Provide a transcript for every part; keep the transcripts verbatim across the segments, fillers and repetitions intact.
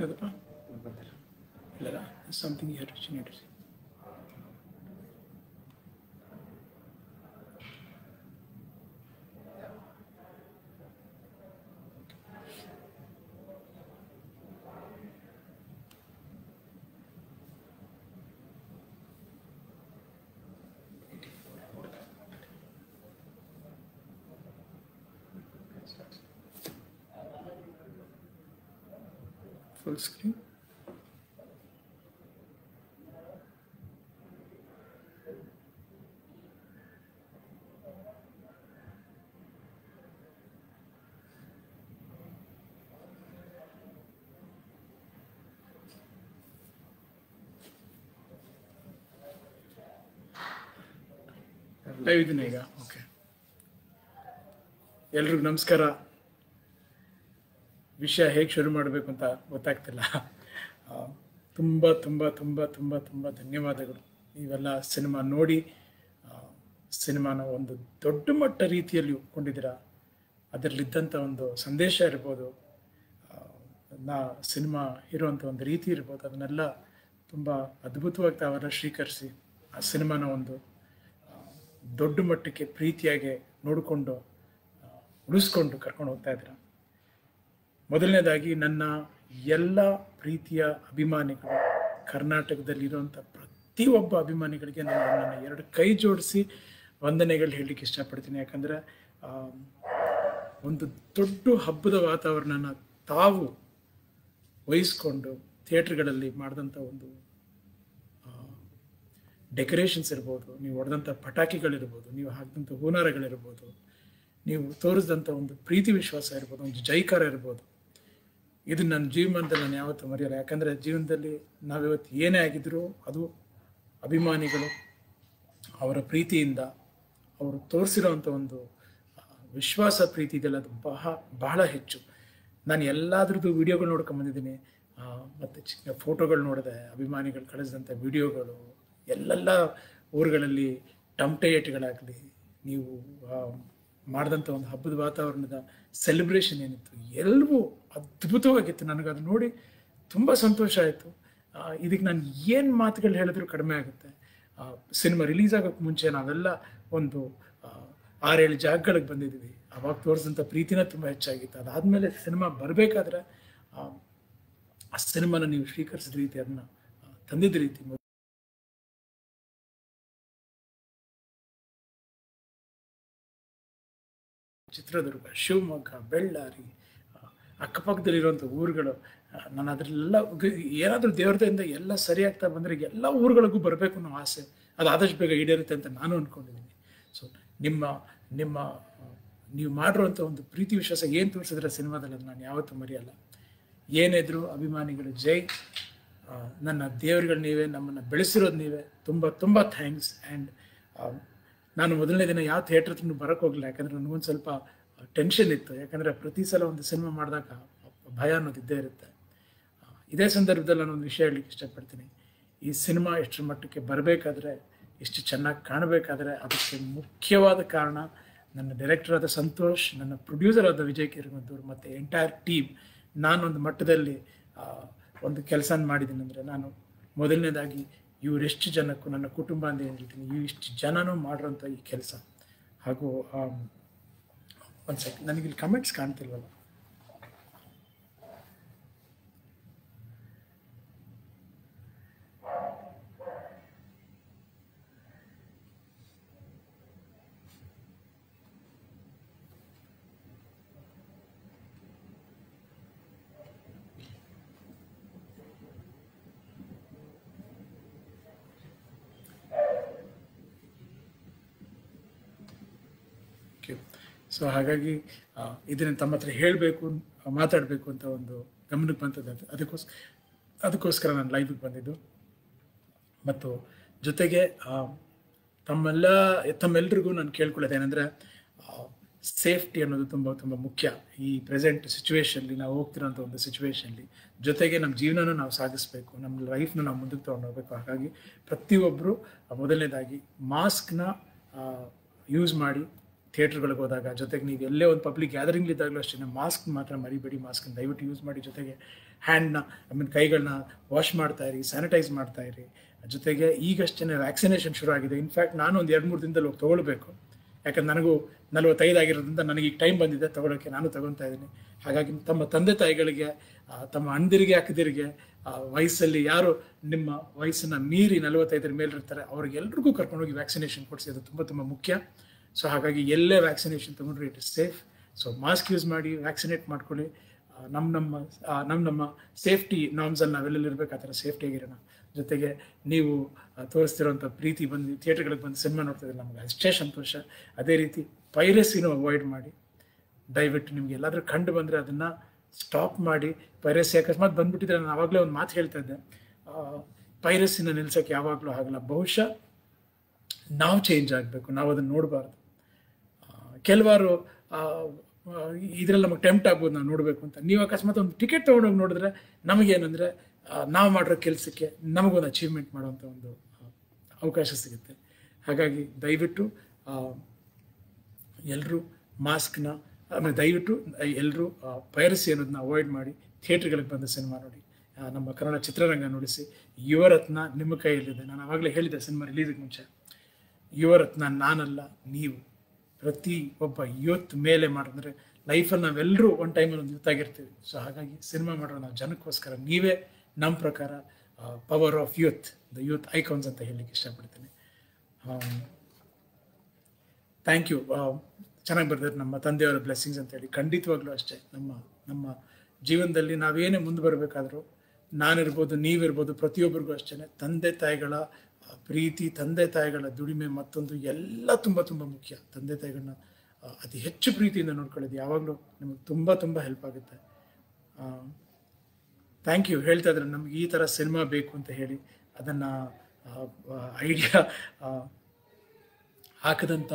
ಯಾವುದಪ್ಪ ಇಲ್ಲ something here which you need to see. Full screen. Live ಇದನ್ನ ಈಗ ಓಕೆ. ಎಲ್ರಿಗೂ ನಮಸ್ಕಾರ. ವಿಷಯ ಹೇಗೆ ಶುರು ಮಾಡಬೇಕು ಅಂತ ಗೊತ್ತಾಗ್ತಿಲ್ಲ. ತುಂಬ ತುಂಬ ತುಂಬ ತುಂಬ ತುಂಬ ಧನ್ಯವಾದಗಳು. ನೀವೆಲ್ಲ ಸಿನಿಮಾ ನೋಡಿ ಸಿನಿಮಾನ ಒಂದು ದೊಡ್ಡ ಮಟ್ಟ ರೀತಿಯಲ್ಲಿ ಒಪ್ಕೊಂಡಿದ್ದೀರಾ. ಅದರಲ್ಲಿದ್ದಂಥ ಒಂದು ಸಂದೇಶ ಇರ್ಬೋದು, ನಾ ಸಿನಿಮಾ ಇರುವಂಥ ಒಂದು ರೀತಿ ಇರ್ಬೋದು, ಅದನ್ನೆಲ್ಲ ತುಂಬ ಅದ್ಭುತವಾಗಿ ತಾವೆಲ್ಲ ಸ್ವೀಕರಿಸಿ ಆ ಸಿನಿಮಾನ ಒಂದು ದೊಡ್ಡ ಮಟ್ಟಕ್ಕೆ ಪ್ರೀತಿಯಾಗಿ ನೋಡಿಕೊಂಡು ಉಳಿಸ್ಕೊಂಡು ಕರ್ಕೊಂಡು ಹೋಗ್ತಾ ಇದ್ದೀರಾ. ಮೊದಲನೇದಾಗಿ ನನ್ನ ಎಲ್ಲ ಪ್ರೀತಿಯ ಅಭಿಮಾನಿಗಳು, ಕರ್ನಾಟಕದಲ್ಲಿರುವಂಥ ಪ್ರತಿಯೊಬ್ಬ ಅಭಿಮಾನಿಗಳಿಗೆ ನಾನು ನನ್ನ ಎರಡು ಕೈ ಜೋಡಿಸಿ ವಂದನೆಗಳು ಹೇಳಲಿಕ್ಕೆ ಇಷ್ಟಪಡ್ತೀನಿ. ಯಾಕಂದರೆ ಒಂದು ದೊಡ್ಡ ಹಬ್ಬದ ವಾತಾವರಣನ ತಾವು ವಹಿಸ್ಕೊಂಡು ಥಿಯೇಟ್ರ್ಗಳಲ್ಲಿ ಮಾಡಿದಂಥ ಒಂದು ಡೆಕೋರೇಷನ್ಸ್ ಇರ್ಬೋದು, ನೀವು ಹೊಡೆದಂಥ ಪಟಾಕಿಗಳಿರ್ಬೋದು, ನೀವು ಹಾಕಿದಂಥ ಹೂನಾರಗಳಿರ್ಬೋದು, ನೀವು ತೋರಿಸಿದಂಥ ಒಂದು ಪ್ರೀತಿ ವಿಶ್ವಾಸ ಇರ್ಬೋದು, ಒಂದು ಜೈಕಾರ ಇರ್ಬೋದು, ಇದು ನನ್ನ ಜೀವನದಲ್ಲಿ ನಾನು ಯಾವತ್ತೂ ಮರೆಯಲ್ಲ. ಯಾಕಂದರೆ ಜೀವನದಲ್ಲಿ ನಾವಿವತ್ತು ಏನೇ ಆಗಿದ್ರೂ ಅದು ಅಭಿಮಾನಿಗಳು ಅವರ ಪ್ರೀತಿಯಿಂದ ಅವರು ತೋರಿಸಿರೋವಂಥ ಒಂದು ವಿಶ್ವಾಸ ಪ್ರೀತಿ ಇದೆಲ್ಲ ಅದು ಬಹ ಬಹಳ ಹೆಚ್ಚು. ನಾನು ಎಲ್ಲಾದ್ರದ್ದು ವೀಡಿಯೋಗಳು ನೋಡ್ಕೊಂಬಂದಿದ್ದೀನಿ, ಮತ್ತು ಚಿಕ್ಕ ಫೋಟೋಗಳು ನೋಡಿದೆ, ಅಭಿಮಾನಿಗಳು ಕಳಿಸಿದಂಥ ವಿಡಿಯೋಗಳು, ಎಲ್ಲೆಲ್ಲ ಊರುಗಳಲ್ಲಿ ಟಮ್ಟೇಟ್ಗಳಾಗಲಿ, ನೀವು ಮಾಡಿದಂಥ ಒಂದು ಹಬ್ಬದ ವಾತಾವರಣದ ಸೆಲೆಬ್ರೇಷನ್ ಏನಿತ್ತು ಎಲ್ಲವೂ ಅದ್ಭುತವಾಗಿತ್ತು. ನನಗದು ನೋಡಿ ತುಂಬ ಸಂತೋಷ ಆಯಿತು. ಇದಕ್ಕೆ ನಾನು ಏನು ಮಾತುಗಳು ಹೇಳಿದ್ರು ಕಡಿಮೆ ಆಗುತ್ತೆ. ಸಿನಿಮಾ ರಿಲೀಸ್ ಆಗೋಕ್ಕೆ ಮುಂಚೆ ನಾವೆಲ್ಲ ಒಂದು ಆರೇಳು ಜಾಗಗಳಿಗೆ ಬಂದಿದ್ವಿ. ಅವಾಗ ತೋರಿಸಿದಂಥ ಪ್ರೀತಿನ ತುಂಬ ಹೆಚ್ಚಾಗಿತ್ತು. ಅದಾದಮೇಲೆ ಸಿನಿಮಾ ಬರಬೇಕಾದ್ರೆ ಆ ಸಿನಿಮಾನ ನೀವು ಸ್ವೀಕರಿಸಿದ ರೀತಿ, ಅದನ್ನು ತಂದಿದ್ದ ರೀತಿ, ಚಿತ್ರದುರ್ಗ, ಶಿವಮೊಗ್ಗ, ಬೆಳ್ಳಾರಿ, ಅಕ್ಕಪಕ್ಕದಲ್ಲಿರುವಂಥ ಊರುಗಳು, ನಾನು ಅದರಲ್ಲೆಲ್ಲ ಏನಾದರೂ ದೇವ್ರದಿಂದ ಎಲ್ಲ ಸರಿಯಾಗ್ತಾ ಬಂದರೆ ಎಲ್ಲ ಊರುಗಳಿಗೂ ಬರಬೇಕು ಅನ್ನೋ ಆಸೆ ಅದು ಆದಷ್ಟು ಬೇಗ ಈಡೇರುತ್ತೆ ಅಂತ ನಾನು ಅಂದ್ಕೊಂಡಿದ್ದೀನಿ. ಸೊ ನಿಮ್ಮ ನಿಮ್ಮ ನೀವು ಮಾಡಿರುವಂಥ ಒಂದು ಪ್ರೀತಿ ವಿಶ್ವಾಸ ಏನು ತೋರಿಸಿದ್ರೆ ಸಿನಿಮಾದಲ್ಲಿ ಅದು ನಾನು ಯಾವತ್ತೂ ಮರೆಯಲ್ಲ. ಏನಿದ್ರು ಅಭಿಮಾನಿಗಳು ಜೈ. ನನ್ನ ದೇವರುಗಳು ನೀವೇ, ನಮ್ಮನ್ನು ಬೆಳೆಸಿರೋದು ನೀವೇ. ತುಂಬ ತುಂಬ ಥ್ಯಾಂಕ್ಸ್. ಆ್ಯಂಡ್ ನಾನು ಮೊದಲನೇ ದಿನ ಯಾವ ಥಿಯೇಟ್ರ್ ಹತ್ರನೂ ಬರೋಕ್ಕೆ ಹೋಗಲಿಲ್ಲ. ಯಾಕಂದರೆ ನನಗೊಂದು ಸ್ವಲ್ಪ ಟೆನ್ಷನ್ ಇತ್ತು. ಯಾಕಂದರೆ ಪ್ರತಿ ಸಲ ಒಂದು ಸಿನಿಮಾ ಮಾಡಿದಾಗ ಭಯ ಅನ್ನೋದು ಇದ್ದೇ ಇರುತ್ತೆ. ಇದೇ ಸಂದರ್ಭದಲ್ಲಿ ನಾನೊಂದು ವಿಷಯ ಹೇಳಲಿಕ್ಕೆ ಇಷ್ಟಪಡ್ತೀನಿ. ಈ ಸಿನಿಮಾ ಎಷ್ಟರ ಮಟ್ಟಕ್ಕೆ ಬರಬೇಕಾದ್ರೆ, ಎಷ್ಟು ಚೆನ್ನಾಗಿ ಕಾಣಬೇಕಾದ್ರೆ ಅದಕ್ಕೆ ಮುಖ್ಯವಾದ ಕಾರಣ ನನ್ನ ಡೈರೆಕ್ಟರ್ ಆದ ಸಂತೋಷ್, ನನ್ನ ಪ್ರೊಡ್ಯೂಸರ್ ಆದ ವಿಜಯ್ ಕಿರ್ಗಂದೂರು ಮತ್ತು ಎಂಟೈರ್ ಟೀಮ್. ನಾನೊಂದು ಮಟ್ಟದಲ್ಲಿ ಒಂದು ಕೆಲಸ ಮಾಡಿದ್ದೀನಿ ಅಂದರೆ, ನಾನು ಮೊದಲನೇದಾಗಿ ಇವರೆಷ್ಟು ಜನಕ್ಕೂ ನನ್ನ ಕುಟುಂಬ ಅಂತ ಏನು ಹೇಳ್ತೀನಿ, ಇವು ಇಷ್ಟು ಜನನೂ ಮಾಡಿರೋಂಥ ಈ ಕೆಲಸ. ಹಾಗೂ ಒಂದು ಸೆಕೆಂಡ್, ನನಗಿಲ್ಲಿ ಕಮೆಂಟ್ಸ್ ಕಾಣ್ತಿಲ್ವಲ್ಲ. ಸೊ ಹಾಗಾಗಿ ಇದನ್ನು ತಮ್ಮ ಹತ್ರ ಹೇಳಬೇಕು, ಮಾತಾಡಬೇಕು ಅಂತ ಒಂದು ಗಮನಕ್ಕೆ ಬಂತದ್ದು. ಅದಕ್ಕೋಸ್ಕರ ಅದಕ್ಕೋಸ್ಕರ ನಾನು ಲೈವ್ಗೆ ಬಂದಿದ್ದು. ಮತ್ತು ಜೊತೆಗೆ ತಮ್ಮೆಲ್ಲ ತಮ್ಮೆಲ್ರಿಗೂ ನಾನು ಕೇಳ್ಕೊಳ್ಳೋದೇನೆಂದರೆ, ಸೇಫ್ಟಿ ಅನ್ನೋದು ತುಂಬ ತುಂಬ ಮುಖ್ಯ ಈ ಪ್ರೆಸೆಂಟ್ ಸಿಚುವೇಷನ್ಲಿ, ನಾವು ಹೋಗ್ತಿರೋಂಥ ಒಂದು ಸಿಚುವೇಷನ್ಲಿ. ಜೊತೆಗೆ ನಮ್ಮ ಜೀವನನೂ ನಾವು ಸಾಗಿಸ್ಬೇಕು, ನಮ್ಮ ಲೈಫ್ನ ನಾವು ಮುಂದಕ್ಕೆ ತೊಗೊಂಡು ಹೋಗ್ಬೇಕು. ಹಾಗಾಗಿ ಪ್ರತಿಯೊಬ್ಬರು ಮೊದಲನೇದಾಗಿ ಮಾಸ್ಕ್ನ ಯೂಸ್ ಮಾಡಿ, ಥಿಯೇಟ್ರ್ಗಳಿಗೆ ಹೋದಾಗ, ಜೊತೆಗೆ ನೀವು ಎಲ್ಲೇ ಒಂದು ಪಬ್ಲಿಕ್ ಗ್ಯಾದರಿಂಗ್ಲಿದ್ದಾಗಲೂ ಅಷ್ಟೇ ಮಾಸ್ಕ್ ಮಾತ್ರ ಮರಿಬೇಡಿ. ಮಾಸ್ಕನ್ನು ದಯವಿಟ್ಟು ಯೂಸ್ ಮಾಡಿ. ಜೊತೆಗೆ ಹ್ಯಾಂಡ್ನ ಐ ಮೀನ್ ಕೈಗಳನ್ನ ವಾಶ್ ಮಾಡ್ತಾ ಇರಿ, ಸ್ಯಾನಿಟೈಸ್ ಮಾಡ್ತಾ ಇರಿ. ಜೊತೆಗೆ ಈಗಷ್ಟೇ ವ್ಯಾಕ್ಸಿನೇಷನ್ ಶುರು ಆಗಿದೆ. ಇನ್ಫ್ಯಾಕ್ಟ್ ನಾನು ಒಂದು ಎರಡು ಮೂರು ದಿನದಲ್ಲಿ ಹೋಗಿ ತೊಗೊಳ್ಬೇಕು. ಯಾಕಂದ್ರೆ ನನಗೂ ನಲವತ್ತೈದು ಆಗಿರೋದ್ರಿಂದ ನನಗೆ ಈಗ ಟೈಮ್ ಬಂದಿದೆ ತೊಗೊಳಕ್ಕೆ, ನಾನು ತೊಗೊತಾ ಇದ್ದೀನಿ. ಹಾಗಾಗಿ ತಮ್ಮ ತಂದೆ ತಾಯಿಗಳಿಗೆ, ತಮ್ಮ ಅಣ್ಣದಿರಿಗೆ ಅಕ್ಕದಿರಿಗೆ, ವಯಸ್ಸಲ್ಲಿ ಯಾರು ನಿಮ್ಮ ವಯಸ್ಸನ್ನು ಮೀರಿ ನಲವತ್ತೈದರ ಮೇಲಿರ್ತಾರೆ ಅವ್ರಿಗೆಲ್ರಿಗೂ ಕರ್ಕೊಂಡೋಗಿ ವ್ಯಾಕ್ಸಿನೇಷನ್ ಕೊಡಿಸಿ. ಅದು ತುಂಬ ತುಂಬ ಮುಖ್ಯ. ಸೊ ಹಾಗಾಗಿ ಎಲ್ಲೇ ವ್ಯಾಕ್ಸಿನೇಷನ್ ತೊಗೊಂಡ್ರೆ it is safe. So mask use ಮಾಡಿ, ವ್ಯಾಕ್ಸಿನೇಟ್ ಮಾಡ್ಕೊಳ್ಳಿ. ನಮ್ಮ ನಮ್ಮ ನಮ್ಮ ನಮ್ಮ ಸೇಫ್ಟಿ ನಾರ್ಮ್ಸಲ್ಲಿ ನಾವೆಲ್ಲೆಲ್ಲಿ ಇರಬೇಕು ಆ ಥರ ಸೇಫ್ಟಿಯಾಗಿರೋಣ. ಜೊತೆಗೆ ನೀವು ತೋರಿಸ್ತಿರೋಂಥ ಪ್ರೀತಿ ಬಂದು ಥಿಯೇಟ್ರ್ಗಳಿಗೆ ಬಂದು ಸಿನಿಮಾ ನೋಡ್ತಿದ್ರೆ ನಮಗೆ ಅಷ್ಟೇ ಸಂತೋಷ. ಅದೇ ರೀತಿ ಪೈರಸಿನೂ ಅವಾಯ್ಡ್ ಮಾಡಿ. ದಯವಿಟ್ಟು ನಿಮ್ಗೆ ಎಲ್ಲಾದರೂ ಕಂಡು ಬಂದರೆ ಅದನ್ನು ಸ್ಟಾಪ್ ಮಾಡಿ. ಪೈರಸಿ ಅಕಸ್ಮಾತ್ ಬಂದ್ಬಿಟ್ಟಿದ್ರೆ ನಾನು ಆವಾಗಲೇ ಒಂದು ಮಾತು ಹೇಳ್ತಾ ಇದ್ದೆ, ಪೈರಸಿನ ನಿಲ್ಸೋಕ್ಕೆ ಯಾವಾಗಲೂ ಆಗಲ್ಲ. ಬಹುಶಃ ನಾವು ಚೇಂಜ್ ಆಗಬೇಕು, ನಾವು ಅದನ್ನು ನೋಡಬಾರ್ದು. ಕೆಲವಾರು ಇದರಲ್ಲಿ ನಮಗೆ ಟೆಂಪ್ಟ್ ಆಗ್ಬೋದು ನಾವು ನೋಡಬೇಕು ಅಂತ. ನೀವು ಅಕಸ್ಮಾತ್ ಒಂದು ಟಿಕೆಟ್ ತೊಗೊಂಡೋಗಿ ನೋಡಿದ್ರೆ ನಮಗೇನೆಂದರೆ ನಾವು ಮಾಡಿರೋ ಕೆಲಸಕ್ಕೆ ನಮಗೊಂದು ಅಚೀವ್ಮೆಂಟ್ ಮಾಡುವಂಥ ಒಂದು ಅವಕಾಶ ಸಿಗುತ್ತೆ. ಹಾಗಾಗಿ ದಯವಿಟ್ಟು ಎಲ್ಲರೂ ಮಾಸ್ಕ್ನ ಆಮೇಲೆ ದಯವಿಟ್ಟು ಎಲ್ಲರೂ ಪೈರಸಿ ಅನ್ನೋದನ್ನ ಅವಾಯ್ಡ್ ಮಾಡಿ ಥಿಯೇಟ್ರ್ಗಳಿಗೆ ಬಂದು ಸಿನಿಮಾ ನೋಡಿ, ನಮ್ಮ ಕನ್ನಡ ಚಿತ್ರರಂಗ ನೋಡಿಸಿ. ಯುವರತ್ನ ನಿಮ್ಮ ಕೈಯಲ್ಲಿದೆ. ನಾನು ಆವಾಗಲೇ ಹೇಳಿದ್ದೆ ಸಿನಿಮಾ ರಿಲೀಸಿಗೆ ಮುಂಚೆ, ಯುವರತ್ನ ನಾನಲ್ಲ ನೀವು. ಪ್ರತಿ ಒಬ್ಬ ಯೂತ್ ಮೇಲೆ ಮಾಡಿದ್ರೆ ಲೈಫಲ್ಲಿ ನಾವೆಲ್ಲರೂ ಒಂದು ಟೈಮಲ್ಲಿ ಒಂದು ಯೂತ್ ಆಗಿರ್ತೀವಿ. ಸೊ ಹಾಗಾಗಿ ಸಿನಿಮಾ ಮಾಡೋಣ ನಾವು ಜನಕ್ಕೋಸ್ಕರ. ನೀವೇ ನಮ್ಮ ಪ್ರಕಾರ power of youth, the youth icons ಅಂತ ಹೇಳಲಿಕ್ಕೆ ಇಷ್ಟಪಡ್ತೀನಿ. Thank you. ಚೆನ್ನಾಗಿ ಬರ್ತಾರೆ ನಮ್ಮ ತಂದೆಯವರ ಬ್ಲೆಸ್ಸಿಂಗ್ಸ್ ಅಂತೇಳಿ. ಖಂಡಿತವಾಗ್ಲೂ ಅಷ್ಟೇ ನಮ್ಮ ನಮ್ಮ ಜೀವನದಲ್ಲಿ ನಾವೇನೇ ಮುಂದೆ ಬರಬೇಕಾದ್ರೂ, ನಾನಿರ್ಬೋದು ನೀವಿರ್ಬೋದು, ಪ್ರತಿಯೊಬ್ಬರಿಗೂ ಅಷ್ಟೇ ತಂದೆ ತಾಯಿಗಳ ಪ್ರೀತಿ, ತಂದೆ ತಾಯಿಗಳ ದುಡಿಮೆ ಮತ್ತೊಂದು ಎಲ್ಲ ತುಂಬ ತುಂಬ ಮುಖ್ಯ. ತಂದೆ ತಾಯಿಗಳನ್ನ ಅತಿ ಹೆಚ್ಚು ಪ್ರೀತಿಯಿಂದ ನೋಡ್ಕೊಳ್ಳೋದು ಯಾವಾಗಲೂ ನಿಮಗೆ ತುಂಬ ತುಂಬ ಹೆಲ್ಪ್ ಆಗುತ್ತೆ. Thank you. ಹೇಳ್ತಾ ಇದ್ರೆ ನಮ್ಗೆ ಈ ಥರ ಸಿನಿಮಾ ಬೇಕು ಅಂತ ಹೇಳಿ ಅದನ್ನು ಐಡಿಯಾ ಹಾಕಿದಂಥ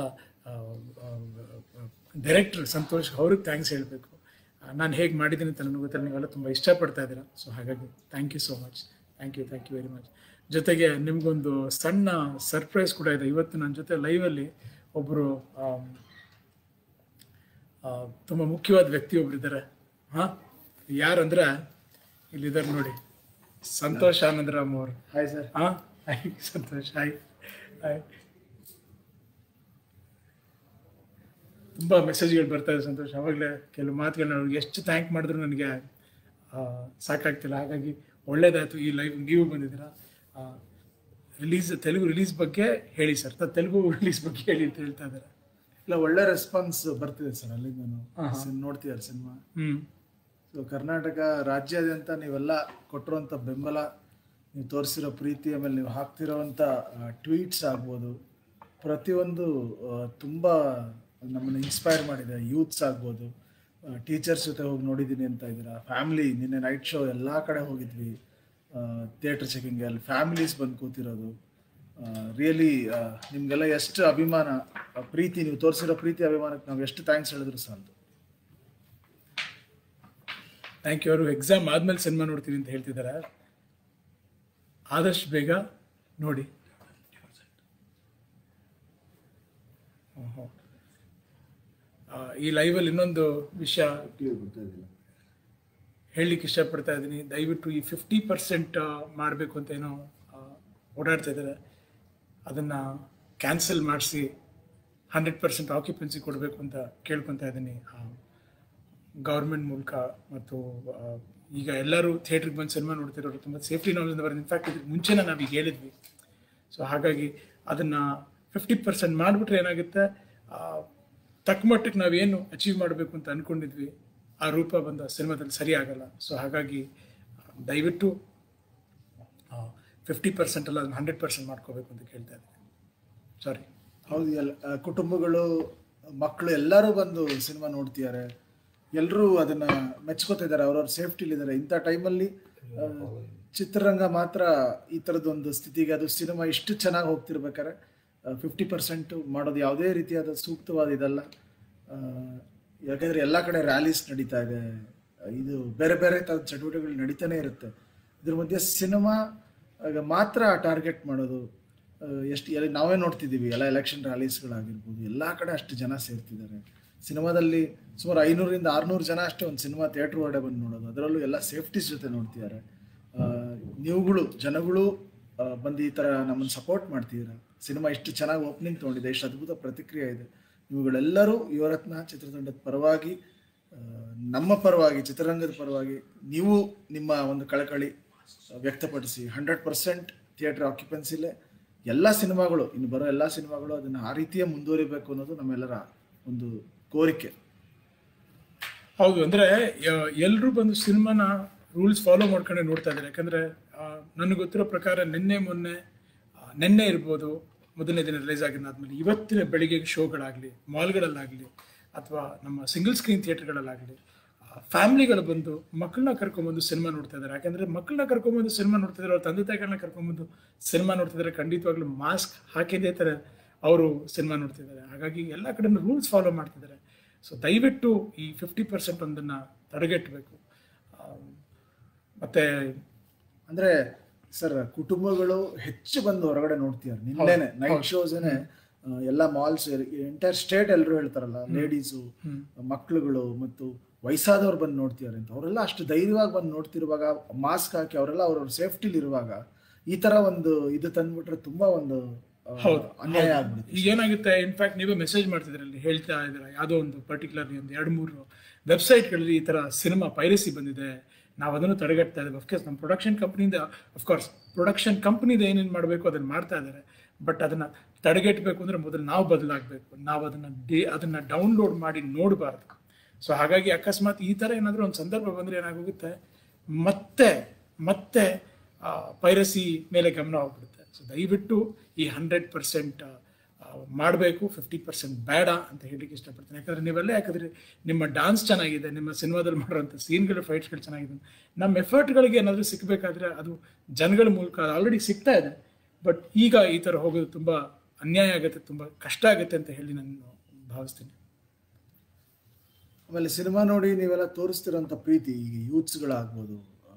ಡೈರೆಕ್ಟರ್ ಸಂತೋಷ್ ಅವ್ರಿಗೆ ಥ್ಯಾಂಕ್ಸ್ ಹೇಳಬೇಕು. ನಾನು ಹೇಗೆ ಮಾಡಿದ್ದೀನಿ ಅಂತ ನನಗೆ ಗೊತ್ತಿಲ್ಲ, ನೀವೆಲ್ಲ ತುಂಬ ಇಷ್ಟಪಡ್ತಾ ಇದ್ದೀರಾ. ಸೊ ಹಾಗಾಗಿ thank you so much. Thank you thank you very much. ಜೊತೆಗೆ ನಿಮಗೊಂದು ಸಣ್ಣ ಸರ್ಪ್ರೈಸ್ ಕೂಡ ಇದೆ. ಇವತ್ತು ನನ್ನ ಜೊತೆ ಲೈವಲ್ಲಿ ಒಬ್ಬರು ತುಂಬ ಮುಖ್ಯವಾದ ವ್ಯಕ್ತಿ ಒಬ್ರು ಇದ್ದಾರೆ. ಹಾಂ, ಯಾರಂದ್ರೆ ಇಲ್ಲಿದ್ದಾರೆ ನೋಡಿ, ಸಂತೋಷ್ ಆನಂದರಾಮ್ ಅವರು. Hi sir. ಹಾಂ, ಹಾಯ್ ಸಂತೋಷ್. Hi hi. ತುಂಬ ಮೆಸೇಜ್ಗಳು ಬರ್ತಾ ಇದೆ ಸಂತೋಷ್. ಆವಾಗಲೇ ಕೆಲವು ಮಾತುಗಳನ್ನ ಅವ್ರಿಗೆ ಎಷ್ಟು ಥ್ಯಾಂಕ್ ಮಾಡಿದ್ರು ನನಗೆ ಸಾಕಾಗ್ತಿಲ್ಲ. ಹಾಗಾಗಿ ಒಳ್ಳೇದಾಯಿತು ಈ ಲೈವ್ ನೀವು ಬಂದಿದ್ದೀರಾ. ರಿಲೀಸ್ ತೆಲುಗು ರಿಲೀಸ್ ಬಗ್ಗೆ ಹೇಳಿ ಸರ್. ತೆಲುಗು ರಿಲೀಸ್ ಬಗ್ಗೆ ಹೇಳಿ ಅಂತ ಹೇಳ್ತಾ ಇದ್ದಾರೆ. ಇಲ್ಲ, ಒಳ್ಳೆ ರೆಸ್ಪಾನ್ಸ್ ಬರ್ತಿದೆ ಸರ್. ಅಲ್ಲಿಂದ ನೋಡ್ತಿದ್ದಾರೆ ಸಿನಿಮಾ. ಹ್ಞೂ. ಸೊ ಕರ್ನಾಟಕ ರಾಜ್ಯಾದ್ಯಂತ ನೀವೆಲ್ಲ ಕೊಟ್ಟಿರೋಂಥ ಬೆಂಬಲ, ನೀವು ತೋರಿಸಿರೋ ಪ್ರೀತಿ, ಆಮೇಲೆ ನೀವು ಹಾಕ್ತಿರೋವಂಥ ಟ್ವೀಟ್ಸ್ ಆಗ್ಬೋದು, ಪ್ರತಿಯೊಂದು ತುಂಬ ನಮ್ಮನ್ನು ಇನ್ಸ್ಪೈರ್ ಮಾಡಿದೆ. ಯೂತ್ಸ್ ಆಗ್ಬೋದು, ಟೀಚರ್ಸ್ ಜೊತೆ ಹೋಗಿ ನೋಡಿದ್ದೀನಿ ಅಂತ ಇದ್ದೀರಾ. ಫ್ಯಾಮಿಲಿ, ನಿನ್ನೆ ನೈಟ್ ಶೋ ಎಲ್ಲ ಕಡೆ ಹೋಗಿದ್ವಿ, ಥಿಯೇಟರ್ ಚೆಕಿಂಗ್, ಅಲ್ಲಿ ಫ್ಯಾಮಿಲೀಸ್ ಬಂದು ಕೂತಿರೋದು. ರಿಯಲಿ ನಿಮಗೆಲ್ಲ ಎಷ್ಟು ಅಭಿಮಾನ, ಪ್ರೀತಿ, ನೀವು ತೋರಿಸಿರೋ ಪ್ರೀತಿ ಅಭಿಮಾನಕ್ಕೆ ನಾವು ಎಷ್ಟು ಥ್ಯಾಂಕ್ಸ್ ಹೇಳಿದ್ರು ಸಾಲದು. Thank you. ಅವರು ಎಕ್ಸಾಮ್ ಆದಮೇಲೆ ಸಿನಿಮಾ ನೋಡ್ತೀವಿ ಅಂತ ಹೇಳ್ತಿದ್ದಾರೆ. ಆದಷ್ಟು ಬೇಗ ನೋಡಿ. ಈ ಲೈವಲ್ಲಿ ಇನ್ನೊಂದು ವಿಷಯ ಹೇಳಲಿಕ್ಕೆ ಇಷ್ಟಪಡ್ತಾ ಇದ್ದೀನಿ. ದಯವಿಟ್ಟು ಈ ಫಿಫ್ಟಿ ಪರ್ಸೆಂಟ್ ಮಾಡಬೇಕು ಅಂತ ಏನೋ ಓಡಾಡ್ತಾ ಇದ್ದಾರೆ, ಅದನ್ನು ಕ್ಯಾನ್ಸಲ್ ಮಾಡಿಸಿ ಹಂಡ್ರೆಡ್ ಪರ್ಸೆಂಟ್ ಆಕ್ಯುಪೆನ್ಸಿ ಕೊಡಬೇಕು ಅಂತ ಕೇಳ್ಕೊತಾ ಇದ್ದೀನಿ ಗೌರ್ಮೆಂಟ್ ಮೂಲಕ. ಮತ್ತು ಈಗ ಎಲ್ಲರೂ ಥಿಯೇಟ್ರಿಗೆ ಬಂದು ಸಿನಿಮಾ ನೋಡ್ತಿರೋರು ತುಂಬ ಸೇಫ್ಟಿ ನಾಲೆಜಿಂದ ಬರೋದು. ಇನ್ಫ್ಯಾಕ್ಟ್ ಇದಕ್ಕೆ ಮುಂಚೆನೇ ನಾವೀಗ ಹೇಳಿದ್ವಿ. ಸೊ ಹಾಗಾಗಿ ಅದನ್ನು ಫಿಫ್ಟಿ ಪರ್ಸೆಂಟ್ ಮಾಡಿಬಿಟ್ರೆ ಏನಾಗುತ್ತೆ, ತಕ್ಕ ಮಟ್ಟಿಗೆ ನಾವೇನು ಅಚೀವ್ ಮಾಡಬೇಕು ಅಂತ ಅಂದ್ಕೊಂಡಿದ್ವಿ ಆ ರೂಪ ಬಂದ ಸಿನಿಮಾದಲ್ಲಿ ಸರಿ ಆಗಲ್ಲ. ಸೊ ಹಾಗಾಗಿ ದಯವಿಟ್ಟು ಫಿಫ್ಟಿ ಪರ್ಸೆಂಟ್ ಅಲ್ಲ, ಅದನ್ನು ಹಂಡ್ರೆಡ್ ಪರ್ಸೆಂಟ್ ಮಾಡ್ಕೋಬೇಕು ಅಂತ ಕೇಳ್ತಾ ಇದ್ದೀನಿ. ಸಾರಿ. ಹೌದು, ಎಲ್ಲ ಕುಟುಂಬಗಳು, ಮಕ್ಕಳು ಎಲ್ಲರೂ ಬಂದು ಸಿನಿಮಾ ನೋಡ್ತಿದ್ದಾರೆ. ಎಲ್ಲರೂ ಅದನ್ನು ಮೆಚ್ಕೋತಿದ್ದಾರೆ, ಅವ್ರವ್ರ ಸೇಫ್ಟಿಲಿದ್ದಾರೆ. ಇಂಥ ಟೈಮಲ್ಲಿ ಚಿತ್ರರಂಗ ಮಾತ್ರ ಈ ಥರದ್ದೊಂದು ಸ್ಥಿತಿಗೆ, ಅದು ಸಿನಿಮಾ ಇಷ್ಟು ಚೆನ್ನಾಗಿ ಹೋಗ್ತಿರ್ಬೇಕಾದ್ರೆ ಫಿಫ್ಟಿ ಪರ್ಸೆಂಟು ಮಾಡೋದು ಯಾವುದೇ ರೀತಿಯಾದ ಸೂಕ್ತವಾದ ಇದಲ್ಲ. ಯಾಕೆಂದರೆ ಎಲ್ಲ ಕಡೆ ರ್ಯಾಲೀಸ್ ನಡೀತಾ ಇದೆ, ಇದು ಬೇರೆ ಬೇರೆ ಥರದ ಚಟುವಟಿಕೆಗಳು ನಡೀತಾನೆ ಇರುತ್ತೆ. ಇದ್ರ ಮಧ್ಯೆ ಸಿನಿಮಾ ಮಾತ್ರ ಟಾರ್ಗೆಟ್ ಮಾಡೋದು, ಎಷ್ಟು ಎಲ್ಲಿ ನಾವೇ ನೋಡ್ತಿದ್ದೀವಿ ಎಲ್ಲ ಎಲೆಕ್ಷನ್ ರ್ಯಾಲೀಸ್ಗಳಾಗಿರ್ಬೋದು, ಎಲ್ಲ ಕಡೆ ಅಷ್ಟು ಜನ ಸೇರ್ತಿದ್ದಾರೆ. ಸಿನಿಮಾದಲ್ಲಿ ಸುಮಾರು ಐನೂರಿಂದ ಆರುನೂರು ಜನ ಅಷ್ಟೇ ಒಂದು ಸಿನಿಮಾ ಥಿಯೇಟ್ರ್ ಹೊರಗಡೆ ಬಂದು ನೋಡೋದು, ಅದರಲ್ಲೂ ಎಲ್ಲ ಸೇಫ್ಟೀಸ್ ಜೊತೆ ನೋಡ್ತಿದ್ದಾರೆ. ನೀವುಗಳು ಜನಗಳು ಬಂದು ಈ ಥರ ನಮ್ಮನ್ನು ಸಪೋರ್ಟ್ ಮಾಡ್ತಿದ್ದೀರಾ. ಸಿನಿಮಾ ಇಷ್ಟು ಚೆನ್ನಾಗಿ ಓಪನಿಂಗ್ ತೊಗೊಂಡಿದೆ, ಇಷ್ಟು ಅದ್ಭುತ ಪ್ರತಿಕ್ರಿಯೆ ಇದೆ. ಇವುಗಳೆಲ್ಲರೂ ಯುವರತ್ನ ಚಿತ್ರತಂಡದ ಪರವಾಗಿ, ನಮ್ಮ ಪರವಾಗಿ, ಚಿತ್ರರಂಗದ ಪರವಾಗಿ ನೀವು ನಿಮ್ಮ ಒಂದು ಕಳಕಳಿ ವ್ಯಕ್ತಪಡಿಸಿ ಹಂಡ್ರೆಡ್ ಪರ್ಸೆಂಟ್ ಥಿಯೇಟ್ರ್ ಆಕ್ಯುಪೆನ್ಸಿಲೇ ಎಲ್ಲ ಸಿನಿಮಾಗಳು, ಇನ್ನು ಬರೋ ಎಲ್ಲ ಸಿನಿಮಾಗಳು ಅದನ್ನು ಆ ರೀತಿಯೇ ಮುಂದುವರಿಬೇಕು ಅನ್ನೋದು ನಮ್ಮೆಲ್ಲರ ಒಂದು ಕೋರಿಕೆ. ಹೌದು, ಅಂದರೆ ಎಲ್ಲರೂ ಬಂದು ಸಿನಿಮಾನ ರೂಲ್ಸ್ ಫಾಲೋ ಮಾಡ್ಕೊಂಡೆ ನೋಡ್ತಾ ಇದ್ದಾರೆ. ಯಾಕಂದರೆ ನನಗೆ ಗೊತ್ತಿರೋ ಪ್ರಕಾರ ನಿನ್ನೆ ಮೊನ್ನೆ ನಿನ್ನೆ ಇರ್ಬೋದು ಮೊದಲನೇ ದಿನ ರಿಲೀಸ್ ಆಗಿದ್ದಾದ್ಮೇಲೆ ಇವತ್ತಿನ ಬೆಳಿಗ್ಗೆ ಶೋಗಳಾಗಲಿ, ಮಾಲ್ಗಳಲ್ಲಾಗಲಿ ಅಥವಾ ನಮ್ಮ ಸಿಂಗಲ್ ಸ್ಕ್ರೀನ್ ಥಿಯೇಟರ್ಗಳಲ್ಲಾಗಲಿ ಫ್ಯಾಮಿಲಿಗಳು ಬಂದು ಮಕ್ಕಳನ್ನ ಕರ್ಕೊಂಬಂದು ಸಿನಿಮಾ ನೋಡ್ತಾ ಇದ್ದಾರೆ. ಯಾಕಂದರೆ ಮಕ್ಕಳನ್ನ ಕರ್ಕೊಂಬಂದು ಸಿನಿಮಾ ನೋಡ್ತಾ ಇದ್ದಾರೆ, ಅವ್ರ ತಂದೆ ತಾಯಿಗಳನ್ನ ಕರ್ಕೊಂಬಂದು ಸಿನಿಮಾ ನೋಡ್ತಿದ್ದಾರೆ. ಖಂಡಿತವಾಗ್ಲೂ ಮಾಸ್ಕ್ ಹಾಕಿದೇ ಥರ ಅವರು ಸಿನಿಮಾ ನೋಡ್ತಿದ್ದಾರೆ. ಹಾಗಾಗಿ ಎಲ್ಲ ಕಡೆ ರೂಲ್ಸ್ ಫಾಲೋ ಮಾಡ್ತಿದ್ದಾರೆ. ಸೊ ದಯವಿಟ್ಟು ಈ ಫಿಫ್ಟಿ ಪರ್ಸೆಂಟ್ ಒಂದನ್ನು ತಡೆಗಟ್ಟಬೇಕು. ಮತ್ತೆ ಅಂದರೆ ಸರ್, ಕುಟುಂಬಗಳು ಹೆಚ್ಚು ಬಂದು ಹೊರಗಡೆ ನೋಡ್ತಿದ್ದಾರೆ. ನಿನ್ನೆನೆ ನೈಟ್ ಶೋಸ್ನೇ ಎಲ್ಲ ಮಾಲ್ಸ್, ಎಂಟೈರ್ ಸ್ಟೇಟ್ ಎಲ್ಲರೂ ಹೇಳ್ತಾರಲ್ಲ, ಲೇಡೀಸು, ಮಕ್ಕಳುಗಳು ಮತ್ತು ವಯಸ್ಸಾದವ್ರು ಬಂದು ನೋಡ್ತಿದ್ದಾರೆ ಅಂತ. ಅವರೆಲ್ಲ ಅಷ್ಟು ಧೈರ್ಯವಾಗಿ ಬಂದು ನೋಡ್ತಿರುವಾಗ, ಮಾಸ್ಕ್ ಹಾಕಿ ಅವರೆಲ್ಲ ಅವ್ರವ್ರ ಸೇಫ್ಟಿಲಿ ಇರುವಾಗ ಈ ತರ ಒಂದು ಇದು ತಂದ್ಬಿಟ್ರೆ ತುಂಬಾ ಒಂದು ಅನ್ಯಾಯ ಆಗ್ಬಿಡುತ್ತೆ. ಈಗ ಏನಾಗುತ್ತೆ, ಇನ್ಫ್ಯಾಕ್ಟ್ ನೀವೇ ಮೆಸೇಜ್ ಮಾಡ್ತಿದ್ರಲ್ಲಿ ಹೇಳ್ತಾ ಇದ್ದೀರಾ, ಯಾವುದೋ ಒಂದು ಪರ್ಟಿಕ್ಯುಲರ್ಲಿ ಒಂದು ಎರಡು ಮೂರು ವೆಬ್ಸೈಟ್ಗಳಲ್ಲಿ ಈ ತರ ಸಿನಿಮಾ ಪೈರಸಿ ಬಂದಿದೆ, ನಾವು ಅದನ್ನು ತಡೆಗಟ್ತಾ ಇದ್ದೀವಿ. ಅಫ್ಕೋರ್ಸ್ ನಮ್ಮ ಪ್ರೊಡಕ್ಷನ್ ಕಂಪ್ನಿಯಿಂದ ಅಫ್ಕೋರ್ಸ್ ಪ್ರೊಡಕ್ಷನ್ ಕಂಪ್ನಿದ ಏನೇನು ಮಾಡಬೇಕು ಅದನ್ನು ಮಾಡ್ತಾ ಇದ್ದಾರೆ. ಬಟ್ ಅದನ್ನು ತಡೆಗಟ್ಟಬೇಕು ಅಂದರೆ ಮೊದಲು ನಾವು ಬದಲಾಗಬೇಕು. ನಾವು ಅದನ್ನು ಡೇ ಅದನ್ನು ಡೌನ್ಲೋಡ್ ಮಾಡಿ ನೋಡಬಾರ್ದು. ಸೊ ಹಾಗಾಗಿ ಅಕಸ್ಮಾತ್ ಈ ಥರ ಏನಾದರೂ ಒಂದು ಸಂದರ್ಭ ಬಂದರೆ ಏನಾಗೋಗುತ್ತೆ, ಮತ್ತೆ ಮತ್ತೆ ಪೈರಸಿ ಮೇಲೆ ಗಮನ ಹೋಗ್ಬಿಡುತ್ತೆ. ಸೊ ದಯವಿಟ್ಟು ಈ ಹಂಡ್ರೆಡ್ ಪರ್ಸೆಂಟ್ ಮಾಡಬೇಕು, ಫಿಫ್ಟಿ ಪರ್ಸೆಂಟ್ ಬೇಡ ಅಂತ ಹೇಳಲಿಕ್ಕೆ ಇಷ್ಟಪಡ್ತೀನಿ. ಯಾಕಂದರೆ ನೀವೆಲ್ಲ ಯಾಕಂದರೆ ನಿಮ್ಮ ಡಾನ್ಸ್ ಚೆನ್ನಾಗಿದೆ, ನಿಮ್ಮ ಸಿನಿಮಾದಲ್ಲಿ ಮಾಡೋಂಥ ಸೀನ್ಗಳು, ಫೈಟ್ಸ್ಗಳು ಚೆನ್ನಾಗಿದೆ. ನಮ್ಮ ಎಫರ್ಟ್ಗಳಿಗೆ ಏನಾದರೂ ಸಿಕ್ಕಬೇಕಾದ್ರೆ ಅದು ಜನಗಳ ಮೂಲಕ ಆಲ್ರೆಡಿ ಸಿಗ್ತಾ ಇದೆ. ಬಟ್ ಈಗ ಈ ಥರ ಹೋಗೋದು ತುಂಬ ಅನ್ಯಾಯ ಆಗುತ್ತೆ, ತುಂಬ ಕಷ್ಟ ಆಗುತ್ತೆ ಅಂತ ಹೇಳಿ ನಾನು ಭಾವಿಸ್ತೀನಿ. ಆಮೇಲೆ ಸಿನಿಮಾ ನೋಡಿ ನೀವೆಲ್ಲ ತೋರಿಸ್ತಿರೋಂಥ ಪ್ರೀತಿ, ಈಗ ಯೂತ್ಸ್ಗಳಾಗ್ಬೋದು,